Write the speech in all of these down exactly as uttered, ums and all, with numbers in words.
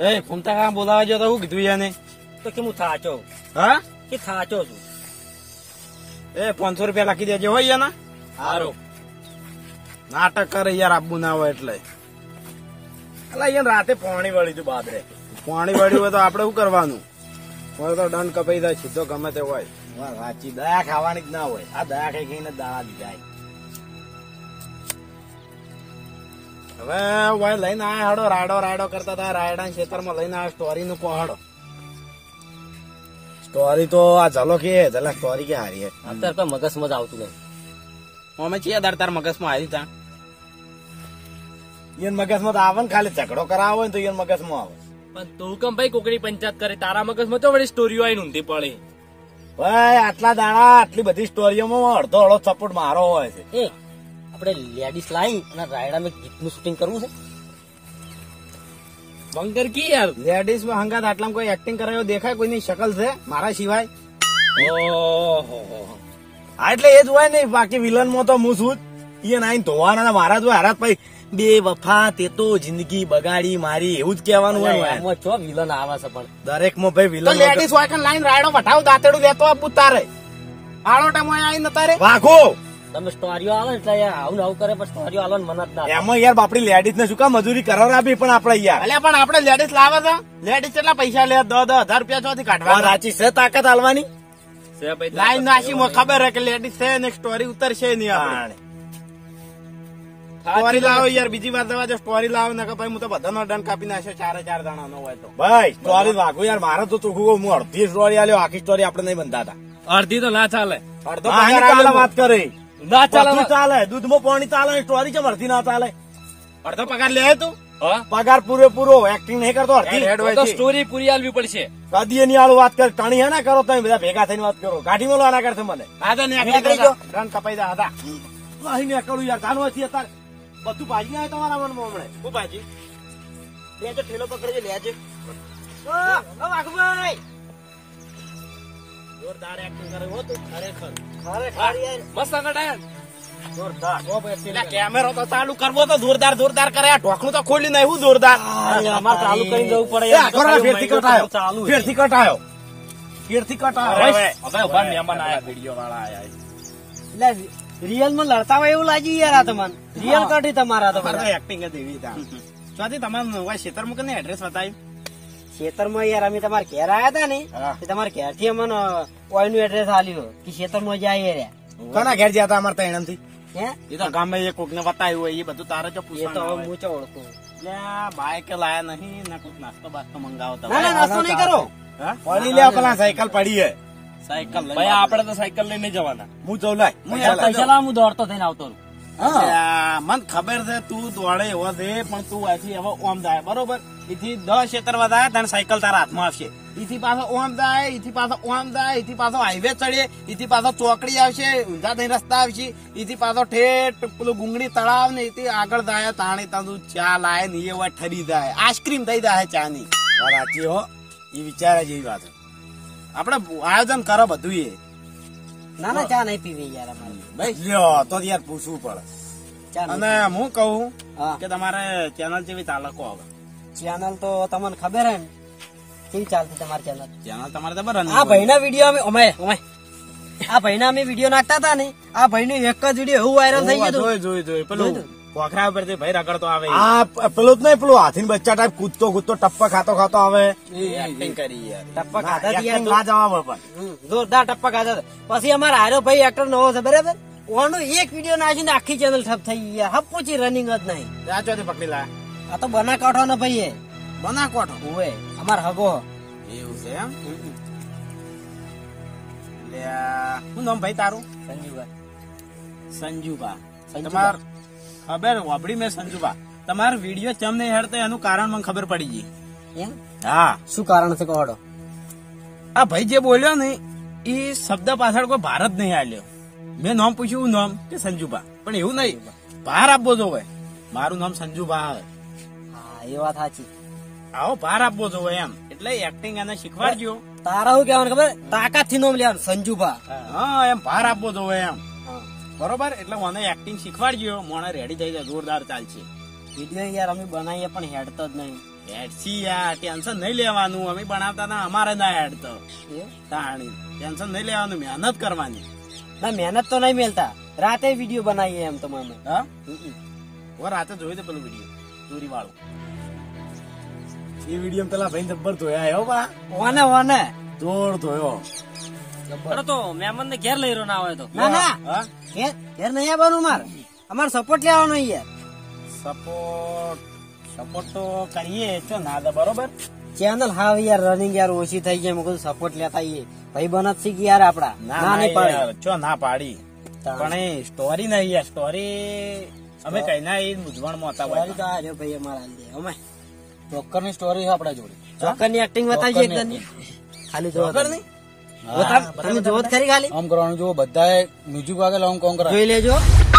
એ ફૂમતા કામ બોલાવા જો તો શું કીધું યાને? તો કે હું થાચો હા કે થાચો છું. એ પાંચસો રૂપિયા લખી દેજો હોય યાના. હારું નાટક કરે યાર, આબુ ના હોય એટલે. એટલે યાર રાતે પાણી વળી તું બાદરે. પાણી વળ્યું હોય તો આપડે શું કરવાનું? હોય તો દંડ કપાઈ જાય સીધો ગમે તે હોય. સાચી દયા ખાવાની જ ના હોય. આ દયા ખાઈ ખાઈને દાડા દીધા. હવે હોય લઈને આયા હડો રાડો રાડો કરતા હતા. રાયડા ખેતરમાં લઈને આવ્યા સ્ટોરી નું પહાડો. સ્ટોરી તો આ ઝલો કે ઝલા સ્ટોરી કે હારી. અત્યારે તો મગજમાં જ આવતું નહીં. અમે છીએ દર તાર મગજમાં આવી તા. ઈયન મગજમાં તો આવે ને, ખાલી ઝઘડો કરાવો ને તો ઈયન મગજમાં આવે. પણ તું કેમ ભાઈ કોકડી પંચાયત કરે? તારા મગજમાં તો વળી સ્ટોરીઓ આવીને ઊંધી પડે. ભાઈ આટલા દાડા આટલી બધી સ્ટોરીઓમાં અડધો અડધો સપોર્ટ મારો હોય છે. એ આપણે લેડીઝ લાઈ અને રાયડા મેં ગીતનું શૂટિંગ કરવું છે. બંગર કી યાર લેડીઝ માં હંગાત આટલામાં કોઈ એક્ટિંગ કરાયો દેખાય? કોઈની શકલ છે મારા સિવાય? ઓહો હા એટલે એ જ હોય ને. બાકી વિલન માં તો હું છું જ. ઈયન આઈને ધોવાના મારા જ હોય. હારાત ભાઈ બે વફા તે તો જિંદગી બગાડી મારી એવું જ કહેવાનું હોય. એમાં છો વિલન આવે છે પણ દરેક માં ભાઈ વિલન. લેડીઝ હોય કે લાઈન રાયડો વઠાવ દાંતેડું લેતો આપું તારે આળોટામાં આવીને તારે વાઘો તમે સ્ટોરીઓ આવે એટલે આવું આવું કરે પણ સ્ટોરીઓ આવે મન જ ના. એમાં યાર બાપડી લેડીઝ ને શું કામ મજૂરી કરાવ આપી? પણ આપડે યાર એટલે પણ આપડે લેડીઝ લાવે છે. લેડીઝ કેટલા પૈસા લે? દસ દસ હજાર રૂપિયા ચોથી કાઢવા. સાચી છે તાકાત હાલવાની. લાઈન નાસી ખબર હે કે લેડીઝ છે ને સ્ટોરી ઉતરશે નહીં. આપણે સ્ટોરી લાવો યાર, બીજી વાર દવા જો સ્ટોરી લાવો ને ભાઈ હું તો બધાનો દંડ કાપી નાખ્યો. ચારે ચાર દાણા નો હોય તો ભાઈ સ્ટોરી વાગુ યાર. મારે તો ચોખ્ખું હું અડધી સ્ટોરી આલ્યો, આખી સ્ટોરી આપડે નહીં બંધાતા. અડધી તો ના ચાલે. અડધો વાત કરે ના ચાલે. ચાલે દૂધમાં પાણી ચાલે, સ્ટોરી કેમ અડધી ના ચાલે? અડધો પગાર લે તું. પગાર પૂરેપૂરો. એક્ટિંગ નહીં કરતો અડધી સ્ટોરી પૂરી આલવી પડશે. કદી ની આલું વાત કર. ટણી હે ના કરો તમે બધા ભેગા થઈને વાત કરો. ગાડી માં આના કરશે મને. હા તો દંડ કપાઈ દા હતા. અહીં નીકળું યાર. કાનો હતી અત્યારે બધું ભાજી આવે તમારા મનમાં હમણાં. હું ભાજી લેજો, ઠેલો પકડજો લેજો. વાઘભાઈ જોરદાર એક્ટિંગ કરે હો તું. ખરેખર ખરેખર યાર મસ્ત કટાય જોરદાર. કેમેરો તો ચાલુ કરવો તો જોરદાર જોરદાર કરે. આ ઢોકણું તો ખોલી નહીં. હું જોરદાર અમારે ચાલુ કરીને જવું પડે. ફેરથી કટાયો ફેરથી કટાયો ફેરથી કટાયો. હવે ઉભા મહેમાન આયા, વિડીયો વાળા આયા. એટલે રિયલ માં લડતા હોય એવું લાગ્યું યાર. આ તમને રિયલ કઢી તમારા તો એક્ટિંગ જ એવી હતી. તમારે ખેતર મૂકે ને એડ્રેસ બતાવ્યું ખેતર માં યાર. અમે તમારા ઘેર આયા હતા ને, તમારા ઘેર થી અમને ઓઇલ નું એડ્રેસ આલ્યું કે ખેતર માં જાય રહ્યા. કોના ઘેર જતા અમારે તો એણમ થી? હે એ તો ગામે કોક ને બતાવ્યું હોય. એ બધું તારે જો એ તો હવે હું ચો ઓળખું. બાઈક લાયા નહીં ને કોઈક નાસ્તો બાસ્તો મંગાવો. ના ના નાસ્તો નહીં કરો. પડી લે પેલા સાયકલ પડી હે. સાયકલ ભાઈ આપડે તો સાયકલ લઈને જવાના. હું જઉં લાય પૈસા લાવ, હું દોડતો થઈને આવતો. મને ખબર છે તું દોડે એવો છે, પણ તું અહીંથી હવે ઓમ જાય બરોબર. એથી દસ ક્ષેત્ર વધારે તને સાયકલ તારા હાથમાં આવશે. એથી પાછો ઓમ જાય, એથી પાછો ઓમ જાય, એથી પાછો હાઈવે ચડે, એથી પાછો ચોકડી આવશે, ઊંધા થઈને રસ્તા આવશે, એથી પાછો ઠેઠ પેલું ગુંગળી તળાવ ને એથી આગળ જાય. તાણી તું ચા લાય ને એ વાત ઠરી જાય, આઈસ્ક્રીમ થઈ જાય ચા ની. સાચી હો, એ વિચારે જેવી વાત. આપડે આયોજન કરો બધું. એ ના ના ચા નહીં પીવી યાર અમારે ભાઈ. લ્યો તો યાર પૂછવું પડે. અને હું કહું કે તમારે ચેનલ જેવી તાલકો હવે. ચેનલ તો તમને ખબર હે ને કેવી ચાલતી તમારી ચેનલ? ચેનલ તમારે ખબર. આ ભાઈ ના વિડીયો અમે અમે અમે આ ભાઈ ના અમે વિડીયો નાખતા હતા ને, આ ભાઈ નું એક જ વિડીયો એવું વાયરલ થઈ ગયું. જોઈ જોઈ જોઈ પેલું પોખરા ઉપર થી ભાઈ રગડતો આવે. આ પેલું જ નહીં, પેલું હાથી બચ્ચા ટાઈપ કૂદતો કૂદતો ટપ્પા ખાતો ખાતો આવે. એક્ટિંગ કરી યાર. ટપ્પા ખાતા યાર ના જવાબ પણ જોરદાર ટપ્પા ખાતા. પછી અમારા હારો ભાઈ એક્ટર નવો છે બરાબર. ઓનો એક વિડીયો નાખીને આખી ચેનલ ઠપ થઈ ગયા. હપ પૂછી રનિંગ જ નહીં. રાચોથી પકડી લા. આ તો બનાકાંઠો નો ભાઈ. એ બનાસકાંઠો ઓએ અમાર હગો. એવું છે એમ? શું નામ ભાઈ તારું? સંજુભા. સંજુભા. તમાર ખબર વાપડી મેં સંજુભા. તમારો વિડીયો ચમ નહીં હેડતો એનું કારણ મને ખબર પડી ગઈ. એમ? હા. શું કારણ છે કહો? આ ભાઈ જે બોલ્યો ને એ શબ્દ પાછળ કોઈ ભાર જ નહીં આલ્યો. મેં નામ પૂછ્યું નામ કે સંજુભા, પણ એવું નહીં, ભાર આપવો જોવે. મારું નામ સંજુભા. હા એ વાત સાચી. આવો ભાર આપવો જોવે એમ. એટલે એક્ટિંગ એને શીખવાડજો. તારા શું કહેવાનું ખબર? તાકાત થી નામ લેવાનું સંજુભા. હા એમ ભાર આપવો જોવે એમ. બરોબર. એટલે મને એક્ટિંગ શીખવાડજો. મને રેડી થઈ જાય જોરદાર ચાલશે. વિડીયો યાર અમે બનાવીએ પણ હેડતો જ નહીં. હેડસી યાર ટેન્શન નહીં લેવાનું અમે બનાવતા હતા અમારે ના હેડ તો તાણી ટેન્શન નહીં લેવાનું મહેનત કરવાની ના મહેનત તો નહીં મેલતા રાતે વિડીયો બનાવીએ એમ તમારે હા ઓ રાતે જોયું તો પેલું વિડીયો ચોરી વાળું એ વિડીયો પેલા ભાઈ જબ્બર ધોયા હો બા ઓને ઓને જોર ધોયો તો મહેમાન ને ઘેર લઈ રહ્યો ના હોય તો ના ના હા ઘેર ઘેર નહીં આવવાનું માર અમારે સપોર્ટ લેવાનો યાર સપોર્ટ સપોર્ટ તો કરીએ છો ના દે બરોબર ચેનલ હાવ યાર રનિંગ યાર ઓછી થઈ જાય મેં કીધું સપોર્ટ લેતા આઈએ ભાઈ બનત શીખી યાર આપડા ના ના નહીં ના પડે યાર ચો ના પાડી પણ એ સ્ટોરી નહીં યાર સ્ટોરી અમે કઈ ના એ મૂંઝવણમાં હતા Story તો આ રહ્યો ભાઈ અમારા હાલ દે અમે ચોક્કર ની સ્ટોરી આપડા જોડે ચોક્કર ની એક્ટિંગ બતાવી છે એકદમ ખાલી જોવો તમે. તમે જોવો જ ખરી ખાલી આમ કરવાનું જો બધા મ્યુઝિક વાગે લાવું કોમ કરાય જોઈ લેજો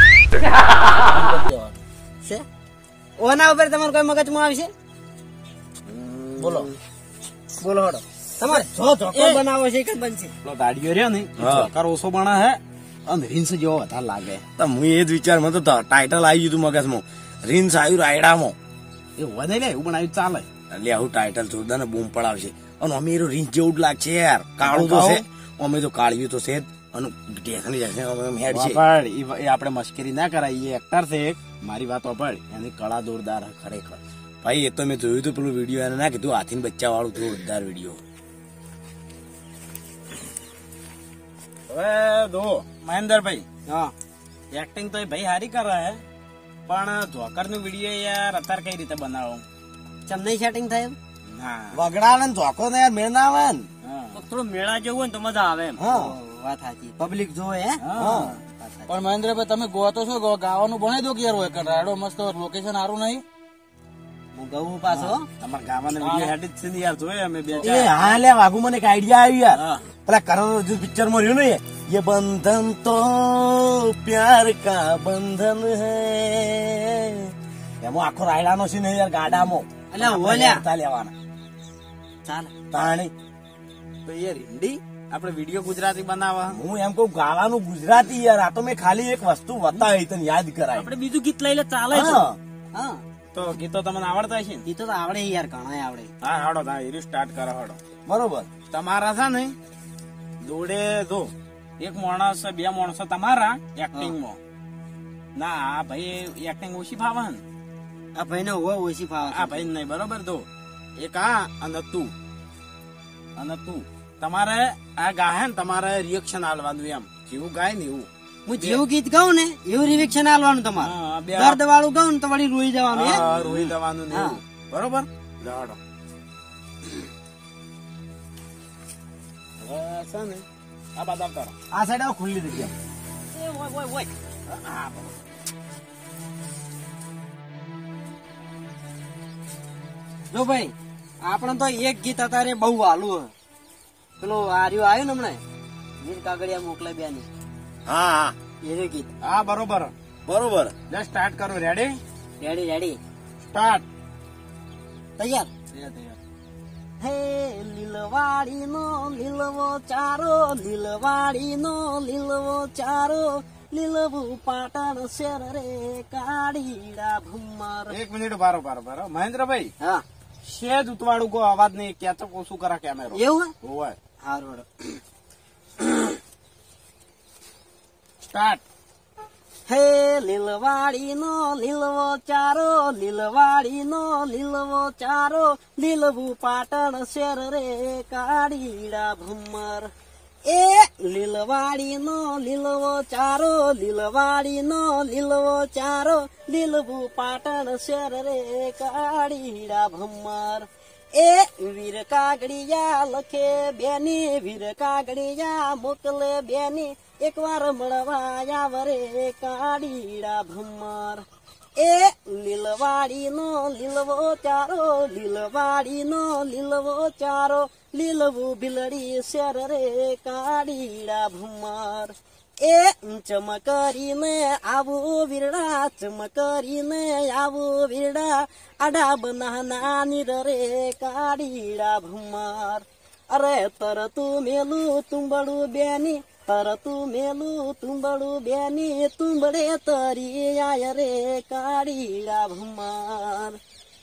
છે ઓના ઉપર તમારે કોઈ મગજમાં આવશે બોલો બોલો હડો તમારે જો ચોક્કર બનાવો છે કે બનશે પેલો દાડીઓ રહ્યો ને ચોકાર ઓછો બના હે અને રીંસ જેવો વધારે લાગે તો હું એ જ વિચારમાં તો ટાઇટલ આવી ગયું તું મગજમાં રીન્સ આવ્યું રાયડામાં એ હોય નહીં લે એવું બનાવ્યું ચાલે એટલે આવું ટાઇટલ જોરદાર ને બૂમ પડાવશે અને અમે એનું રીંસ જેવું જ લાગશે યાર કાળું તો છે અમે તો કાળ્યું તો છે જ અને ઢેકણી જશે અમે હેડ છે વાપડ એ આપણે મશ્કરી ના કરાય એ એક્ટર છે એક મારી વાત વાપડ એની કળા જોરદાર હે ખરેખર ભાઈ એ તો મેં જોયું હતું પેલું વિડીયો એને ના કીધું હાથી બચ્ચા વાળું જોરદાર વિડીયો હવે દો મહેન્દ્રભાઈ હા એક્ટિંગ તો એ ભાઈ હારી કરે હે પણ જોકર નું વિડીયો યાર અત્યારે કઈ રીતે બનાવો ચમ નહીં સેટિંગ થાય એમ ના વગડા ને ચોકો ને યાર મેળ ના આવે ને હા. થોડું મેળા જેવું હોય ને તો મજા આવે એમ હા વાત સાચી પબ્લિક જોવે હે હા. પણ મહેન્દ્રભાઈ તમે ગો તો છો ગો- ગાવાનું ભણાઈ દો કે યાર હોય રાયડો મસ્ત લોકેશન સારું નહીં હું ગઉં પાછો તમારા ગાવાના વિડીયો હેડી જ છે ને યાર જોઈએ અમે બે એ ચાર હા લે વાઘુ મને એક આઈડિયા આવ્યું યાર હા. પેલા કરણ અર્જુન પિક્ચર માં રહ્યું ને ये बंधन तो प्यार का बंधन है એમાં આખો રાયડાનો છે ને યાર ગાડામાં એટલે ઓલ્યા હેરતા લેવાના ચાલે તાણી તો યાર હિન્દી આપણે વિડીયો ગુજરાતી બનાવવા હું એમ કહું ગાવાનું ગુજરાતી યાર આ તો મેં ખાલી એક વસ્તુ બતાવી તને યાદ કરાય આપડે બીજું ગીત લઈ લે ચાલે છે. હા. હા તો ગીતો તમને આવડતા છે ને એ તો આવડે યાર ઘણા આવડે હા હાડો હા એ સ્ટાર્ટ કરો હાડો બરોબર તમારા છે ને દોડે દો એક માણસ બે માણસો તમારા એક્ટિંગ માં ના આ ભાઈ એક્ટિંગ ઓછી ફાવે ને આ ભાઈ ને હોય ઓછી ફાવે આ ભાઈ નહીં બરોબર દો એક આ અને તું અને તું તમારે આ ગાય ને તમારે રિએક્શન આલવાનું એમ જેવું ગાય ને એવું હું જેવું ગીત ગાઉં ને એવું રિએક્શન આલવાનું તમારે હા, બે દર્દ વાળું ગાઉં ને તો વળી રોઈ જવાનું હે હા, રોઈ દેવાનું ને હા. એવું. બરોબર જાડો હવે છે ને આ બાદ આવતા રહો. આ સાઈડ આવો ખુલ્લી જગ્યા એ ઓય ઓય ઓય હા બરોબર. જો ભાઈ આપણે તો એક ગીત અત્યારે બહુ હાલું હે પેલો આર્યો આવ્યો ને હમણાં વીર કાગળિયા મોકલે બેની હા હા એ ગીત હા બરોબર બરોબર જસ્ટ સ્ટાર્ટ કરો રેડી રેડી રેડી સ્ટાર્ટ તૈયાર હે લીલવાડી નો લીલવો ચારો લીલવાડી નો લીલવો ચારો લીલવું પાટણ શેર રે કાળીડા ભમર એક મિનિટ બારો બારો બારો મહેન્દ્રભાઈ હા શેજ ઉતવાળું કો અવાજ નહીં કેચઅપ ઓછું કરા કેમેરો એવું હે હોય હારું સ્ટાર્ટ હે લીલવાડી નો લીલવો ચારો લીલવાડી નો લીલવો ચારો લીલવું પાટણ શેર રે કાળીડા ભમર એ લીલવાડી નો લીલવો ચારો લીલવાડી નો લીલવો ચારો લીલવું પાટણ શેર રે કાળીડા ભમર એ વીર કાગડિયા લખે બેની વીર કાગડિયા મોકલે બેની એક વાર મળવા આવરે કાળીડા ભમર એ લીલવાડી નો લીલવો ચારો લીલવાડી નો લીલવો ચારો લીલવું બિલડી શેર રે કાળીડા ભમર એ ચમકરીને આવું વીરડા ચમકરીને આવું વીરડા આડા બનાના નીર રે કાળીડા ભમર અરે તર તું મેલું તુંબડું બેની તર તું મેલું તુંબડું બેની તુંબડે તરી આય રે કાળીડા ભમર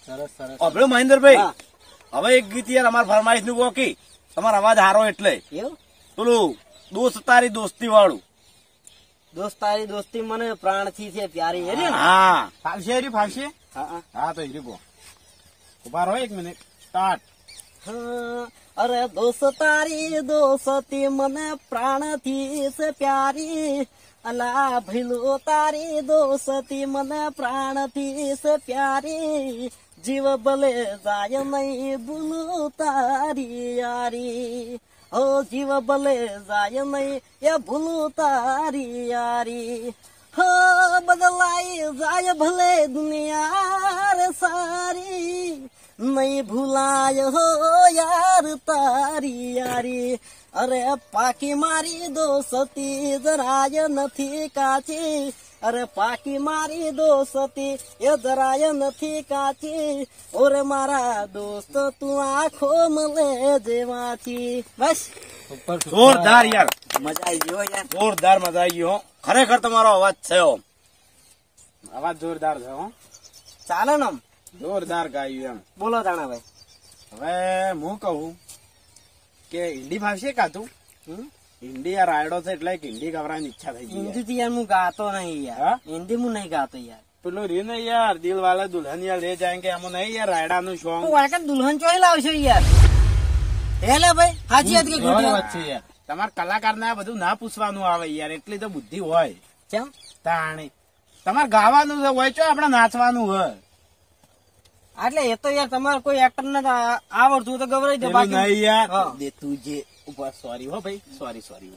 સરસ સરસ અભળો મહેન્દ્રભાઈ, હા. હવે એક ગીત યાર અમાર ફરમાઈશ નું ગોકી, તમારો અવાજ હારો એટલે એવું પેલું દોસ્ત તારી દોસ્તી વાળું. દોસ્તારી દોસ્તી મને પ્રાણથી છે પ્યારી હે ને? હા ફાવશે હરી ફાવશે. હા, હા. હા તો હીરી ગો ઉભા રહો એક મિનિટ સ્ટાર્ટ. હા, અરે દોસ્તારી દોસ્તી મને પ્રાણથી છે પ્યારી, અલા ભઈલો તારી દોસ્તી મને પ્રાણથી છે પ્યારી, જીવ ભલે જાય નહીં ભૂલું તારી યારી, ઓ જીવ ભલે જાય નહીં એ ભૂલું તારી યારી, હો બદલાઈ જાય ભલે દુનિયા રે સારી, નહીં ભૂલાય હો યાર તારી યારી, અરે પાકી મારી દોસ્તી જરાય નથી કાચી, અરે પાકી મારી દોસ્તી એ જરાય નથી કાચી, ઓરે મારા દોસ્ત તું આખો મળે જેવાથી. બસ જોરદાર યાર, મજા આવી ગયો યાર. જોરદાર મજા આવી ગયો હો. ખરેખર તમારો અવાજ થયો. અવાજ જોરદાર છે હો, ચાલે ને આમ? જોરદાર ગાયું એમ. બોલો તાણાભાઈ. હવે હું કહું કે હિન્દી ભાવશે કાતું? હમ? હિન્દી યાર રાયડો છે એટલે એક હિન્દી ગવરાની ઈચ્છા થઈ ગઈ યાર. હિન્દી થી યાર હું ગાતો નહીં યાર, હા? હિન્દી હું નહીં ગાતો યાર. પેલું રહ્યું ને યાર દિલ વાલે દુલ્હનિયા લે જાયંગે એમાં નહીં યાર રાયડા નું સોંગ. તો વાયકા દુલ્હન ચોઈ લાવશો યાર? હેલે ભાઈ હાજી વાત કે બરાબર ખોટી વાત છે યાર. તમારે કલાકાર ને આ બધું ના પૂછવાનું આવે યાર, એટલી તો બુદ્ધિ હોય. કેમ? તાણી તમારે ગાવાનું છે હોય છો, આપણે નાચવાનું હોય. એટલે એ તો યાર તમારે કોઈ એક્ટર ને આવડતું હોય તો ગવરાઈ દે, પેલું બાકી નહીં યાર હા. દે તું જે ઉભા સોરી હો ભાઈ, સોરી સોરી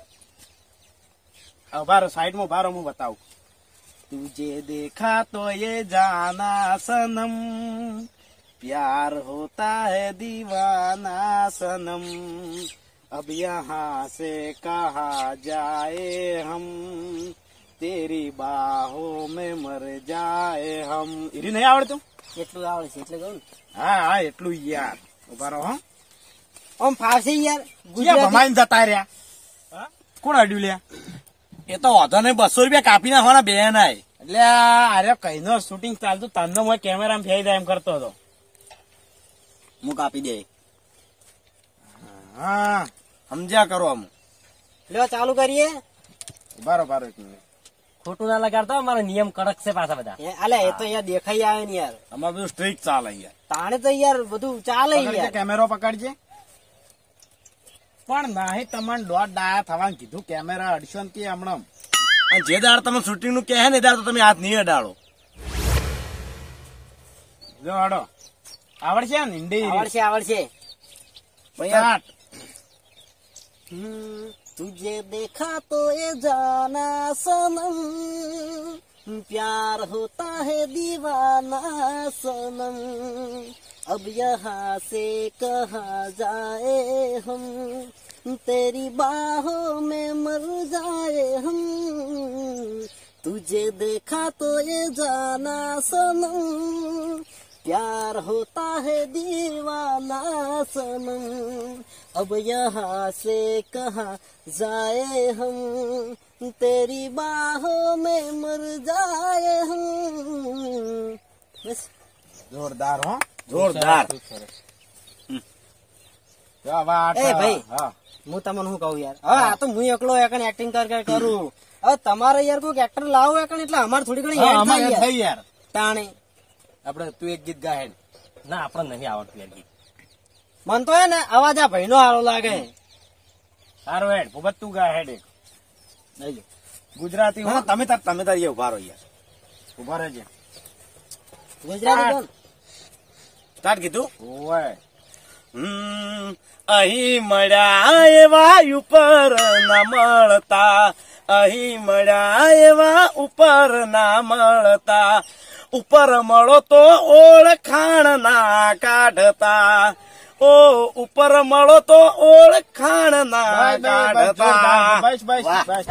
ઉભારો સાઈડ માં ઉભારો, હું બતાવું. તુજે દેખા તો ये जाना सनम, प्यार होता है दीवाना सनम, अब यहाँ से कहा जाए हम, तेरी बाहों में मर जाए हम. એરી નહીં આવડતું? એટલું આવડે છે એટલે કહું ને. હા હા એટલું યાર. ઉભારો હો, આમ ફાવશે યાર ક્યાં ગુજરાતી. ભમાઈને જતા રહ્યા? હા? કોણ અડ્યું લ્યા? એ તો વાંધો નહીં, બસો રૂપિયા કાપી નાખવાના બે નાય. એટલે અરે કઈ નો શૂટિંગ ચાલતું તંદો હું કેમેરામાં ફેરી જાય એમ કરતો હતો. હું કાપી દે, હા સમજ્યા કરો આમ. લ્યો ચાલુ કરીએ. બારો બારો એક મિનિટ. ખોટું ના લગાડતો, અમારો નિયમ કડક છે પાછા બધા. એ અલ્યા એ તો યાર દેખાઈ આવે ને યાર, અમારે બધું સ્ટ્રીક ચાલે યાર. તાણે તો યાર બધું ચાલે પકડજે, યાર. કેમેરો પકડજે. પણ નાહી તમને દોઢ ડાયા થવાનું કીધું, કેમેરા અડશો ને કે હમણાં. અને જે દાડ તમે શૂટિંગ નું કહે ને એ દાડ તો તમે હાથ નહીં અડાડો. જો હડો આવડશે ને હિન્દી? આવડશે આવડશે. સ્ટાર્ટ. हम्म, तुझे देखा तो ये जाना सनम, प्यार होता है दीवाना सनम, अब यहाँ से कहाँ जाए हम, तेरी बाहों में मर जाए हम, तुझे देखा तो ये जाना सनम, प्यार होता है दीवाना सनम, अब यहाँ से कहाँ जाए हम, तेरी बाहों में मर जाए हम. बस જોરદાર હો, જોરદાર. જો હવે આઠ. એ ભાઈ. હા હું તમને શું કહું યાર, હવે આ તો હું એકલો એકણ એક્ટિંગ કર કર કરું, હવે તમારે યાર કોઈક એક્ટર લાવો એકણ એટલે અમારે થોડી ઘણી હા, હેલ્પ અમારે થાય યાર. થઈ યાર. તાણે આપડે તું એક ગીત ગાહે. ના આપણને નહીં આવડતું યાર ગીત. મન તો હે ને અવાજ આ ભાઈ નો સારો લાગે. સારું હેડ ભૂપત તું ગા હેડ એક. લઈ લો. ગુજરાતી હો. ના, તમે તાર તમે તાર ઉભા રહો યાર. ઉભા રહેજે. ગુજરાતી કોણ? સ્ટાર્ટ કીધું. ઓય હમ, અહીં મળ્યા એવા ઉપર ના મળતા, અહીં મળ્યા એવા ઉપર ના મળતા, ઉપર મળો તો ઓળખાણ ના કાઢતા, ઓ ઉપર મળો તો ઓળખાણ ના કાઢતા. બસ બસ વાહ. બસ.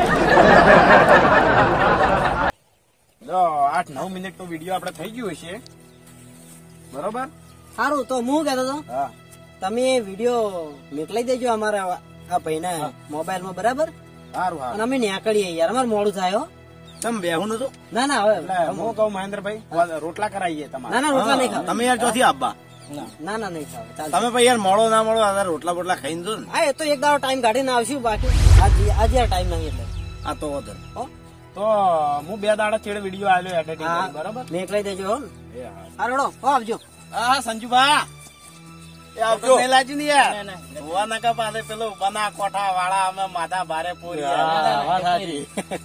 જો આઠ નવ મિનિટ નો વિડીયો આપડે થઈ ગયો છે બરોબર. સારું તો હું કહેતો હતો હા તમે વિડીયો મોકલાઈ દેજો અમારા આ ભાઈના મોબાઈલ માં, બરાબર? સારું અને સારું. અમે ન્યા કરીએ યાર, અમારે મોડું થાય હો. તમે બેહું નતું ના ના હવે એટલે હું કહું મહેન્દ્રભાઈ રોટલા કરાવીએ તમારે ના ના રોટલા નહીં ખાવા તમે યાર ચોથી આબા ના ના નહીં ખાવા ચાલશે. તમે પછી યાર મોડો ના મોડો આ રોટલા બોટલા ખાઈને દો ને હા એ તો એક દાડો ટાઈમ કાઢીને આવશું બાકી આજે આજે ટાઈમ નહીં એટલે આ તો વધુ હો તો હું બે દાડા ચેડ વિડીયો આલ્યો એડિટિંગ હા બરાબર મેકલાઈ દેજો હો ને એ હા. હા રડો હો આવજો હા સંજુભા એ આવજો નહીં લાજી ને યાર ના, ના. જોવા નકા પાસે પેલો બના કોઠા વાળા અમે માથા ભારે પૂરી હા, વાત સાચી.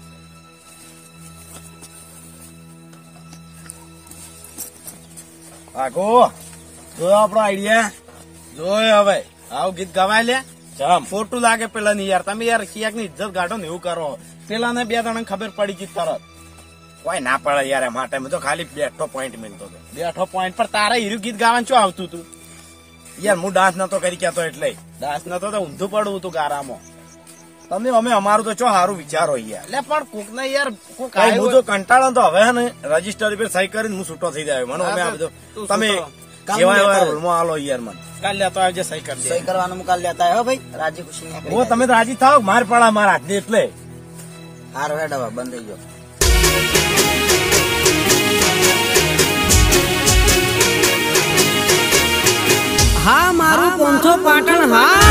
આગો જોયો આપણો આઈડિયા જોયો હવે આવું ગીત ગવાય લે જમ ખોટું લાગે પેલા ની યાર તમે યાર ખિયાક ની ઇજ્જત કાઢો ને એવું કરો પેલા ને બે જણા ખબર પડી ગઈ તરત કોઈ ના પડે યાર એ માટે મેં તો ખાલી બેઠો પોઈન્ટ મિલતો હતો બેઠો પોઈન્ટ પર તારે હીરું ગીત ગાવાનું શું આવતું તું યાર હું ડાન્સ નતો કરી કેતો એટલે દાસ નતો તો ઊંધું પડવું તું ગારામાં તમે અમે અમારું તો ચો સારું વિચારો યાર એટલે પણ કોક ને યાર કોક કઈ હું આવ્યું તો કંટાળો તો હવે હે ને રજીસ્ટર પર સહી કરીને હું છૂટો થઈ જાય મને અમે આ બધું તું તમે છૂટો. જેવા એવા રોલમાં આલો યાર મને કાલ લેતો આવજે સહી કરી દે સહી કરવાનું મુકાલ લેતા હો ભાઈ રાજી ખુશી ના હું તમે તો રાજી થાવ માર પડા મારા હાથની એટલે હાર હેડ હવે બંધ થઈ ગયો હા મારું પોંથો પાટણ હા